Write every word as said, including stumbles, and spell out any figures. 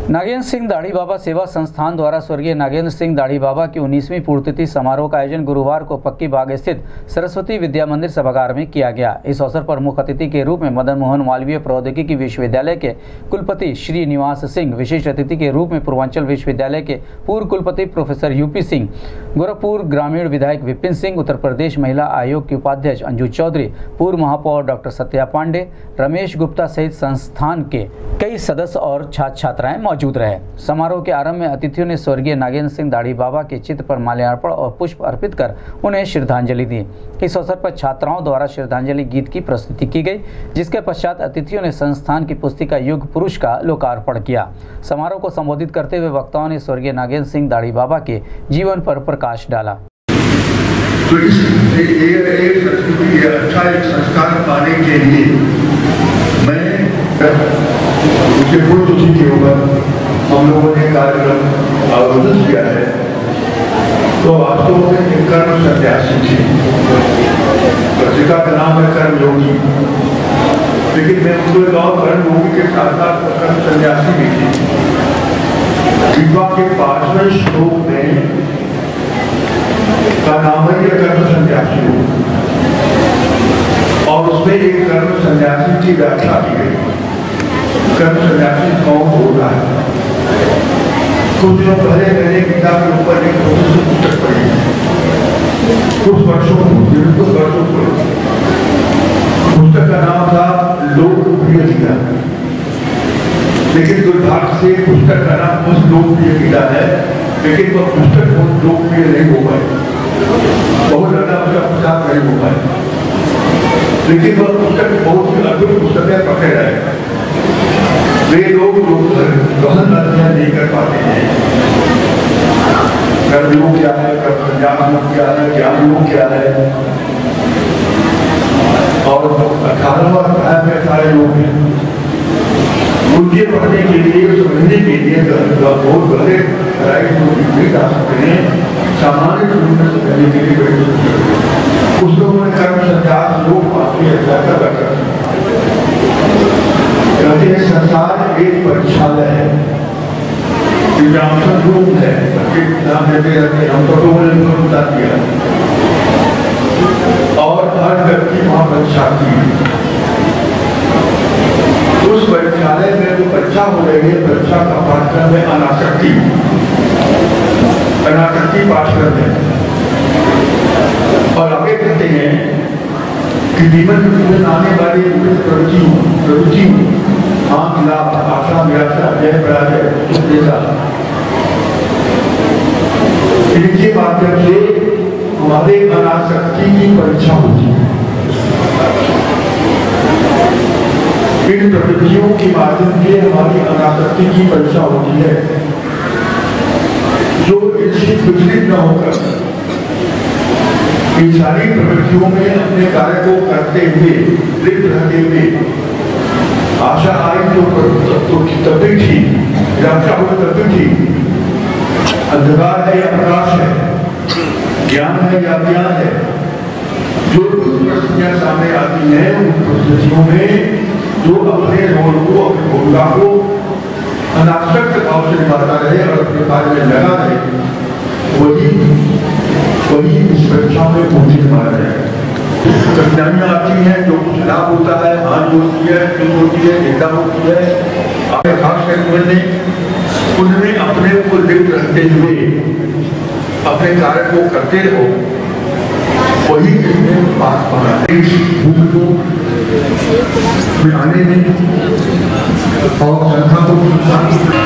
नागेंद्र सिंह दाढ़ी बाबा सेवा संस्थान द्वारा स्वर्गीय नागेंद्र सिंह दाढ़ी बाबा की उन्नीसवीं पुण्यतिथि समारोह का आयोजन गुरुवार को पक्की बाग स्थित सरस्वती विद्या मंदिर सभागार में किया गया। इस अवसर पर मुख्य अतिथि के रूप में मदन मोहन मालवीय प्रौद्योगिकी विश्वविद्यालय के कुलपति श्री निवास सिंह, विशिष्ट अतिथि के रूप में पूर्वांचल विश्वविद्यालय के पूर्व कुलपति प्रोफेसर यूपी सिंह, गोरखपुर ग्रामीण विधायक विपिन सिंह, उत्तर प्रदेश महिला आयोग की उपाध्यक्ष अंजू चौधरी, पूर्व महापौर डॉक्टर सत्या पांडे, रमेश गुप्ता सहित संस्थान के कई सदस्य और छात्र छात्राएं मौजूद रहे। समारोह के आरंभ में अतिथियों ने स्वर्गीय नागेंद्र सिंह दाढ़ी बाबा के चित्र पर माल्यार्पण और पुष्प अर्पित कर उन्हें श्रद्धांजलि दी। इस अवसर पर छात्राओं द्वारा श्रद्धांजलि गीत की प्रस्तुति की गई, जिसके पश्चात अतिथियों ने संस्थान की पुस्तिका युग पुरुष का लोकार्पण किया। समारोह को संबोधित करते हुए वक्ताओं ने स्वर्गीय नागेंद्र सिंह दाढ़ी बाबा के जीवन पर प्रकाश डाला। तो इस अच्छा एक संस्कार पाने के लिए मैं उसके पुण्यतिथि के ऊपर हम लोगों ने कार्यक्रम आयोजित किया है। तो वास्तव में एक कर्म सन्यासी थी, पत्रिका का नाम है कर्म योगी, लेकिन मैं पूरे गाँव कर्म योगी के साथ साथ कर्म सन्यासी भी थी। गीता के पांचवें श्लोक में का नाम है कर्म सन्यासी और उसमें एक कर्म सन्यासी की व्याख्या की गई। कर्म सन्यासी कौन हो रहा है? कुछ दिनों पहले मैंने गीता के ऊपर एक पुस्तक पढ़ी, कुछ वर्षों कुछ वर्षों पूर्व। पुस्तक का नाम था लोकप्रिय गीता, लेकिन दुर्भाग्य से पुस्तक का नाम उस लोकप्रिय गीता है, लेकिन वह पुस्तक बहुत लोकप्रिय नहीं हो पाई, बहुत ज्यादा उसका प्रचार नहीं हो पाया। लेकिन वह पुस्तक बहुत ही अद्भुत पुस्तक है, पकड़े रहे वे लोग जो गहन अध्ययन नहीं कर पाते हैं। कर्मयोग क्या है, कर्म संन्यास योग क्या है, ज्ञान योग क्या है, और अठारहवां अध्याय में सारे योग हैं। उनके पढ़ने के लिए, समझने के लिए बहुत बड़े नहीं जा सकते हैं, सामान्य रूप से करने के लिए कुछ लोगों ने कर्म संन्यास योग काफी अच्छा कर रखा है। संसार एक परीक्षालय है, एग्जामिनेशन रूम है, नाम देते रहते हम बता दिया, और हर व्यक्ति वहां परीक्षा की। उस परीक्षालय में जो परीक्षा हो रही है, परीक्षा का पाठ्यक्रम है अनासक्ति, अनासक्ति पाठ्यक्रम है। और आगे कहते हैं कि जीवन में आने वाली प्रवृत्ति प्रवृत्ति आम लाभ, आशा, निराशा, जय पराजय, इनके माध्यम से हमारे अनासक्ति की परीक्षा होती है। इन प्रवृत्तियों के माध्यम से हमारी अनासक्ति की परीक्षा होती है, जो इनसे विचलित न होकर इन सारी प्रवृत्तियों में अपने कार्य को करते हुए, लिप्त रहते हुए, आशा आई तो तब भी थी, निराशा हुई तब भी थी, अंधकार है या प्रकाश है, ज्ञान है या ज्ञान है, जो परिस्थितियां सामने आती हैं उन परिस्थितियों में जो अपने रोल को, अपनी भूमिका को अनासक्त भाव से निभाता रहे और अपने कार्य में लगा रहे, वही वही इस परीक्षा में पूछने वाला है। कठिनाइयां आती हैं, जो कुछ लाभ होता है, हानि होती है, चूक होती है, निंदा होती है, आपने खास करके उनमें अपने को लिप्त रहते हुए अपने कार्य को करते रहो, वही इसमें बात बना है। भूख को मिलाने में और संस्था को